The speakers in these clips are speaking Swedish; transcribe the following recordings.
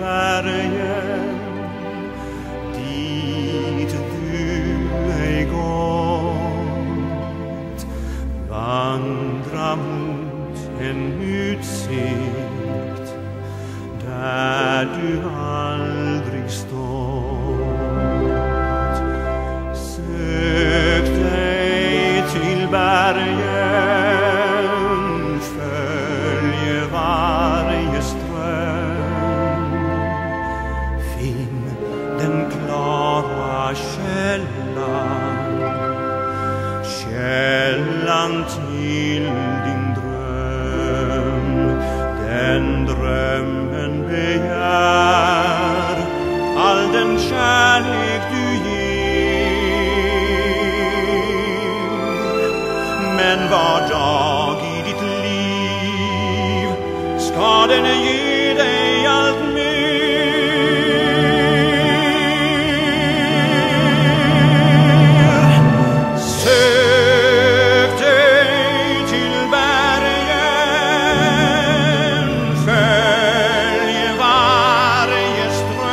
bergen, dit du ej gått. Vandra mot en utsikt där du aldrig stått. Sök dig till bergen, följ varje ström. Finn den klara källan till din dröm. Den drömmen begär all den kärlek du ger. Men var dag i ditt liv ska den ge dig allt mer. Sök dig till bergen, följ varje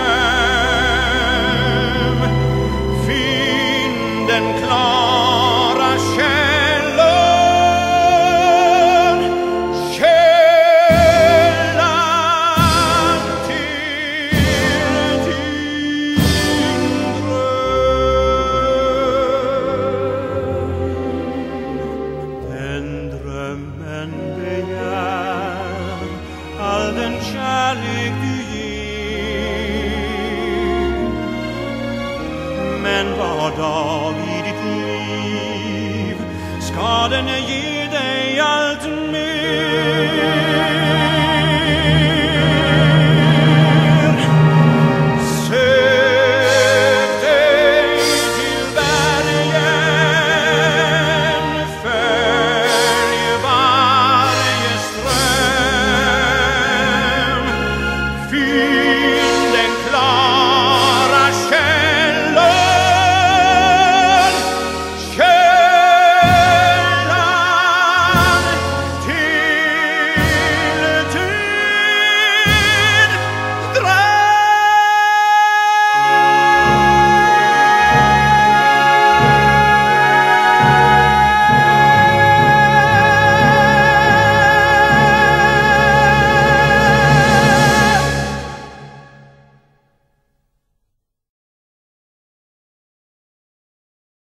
ström. Finn den klara källan till din dröm. Den drömmen begär all den kärlek du ger. Men var dag i ditt liv ska den ge dig all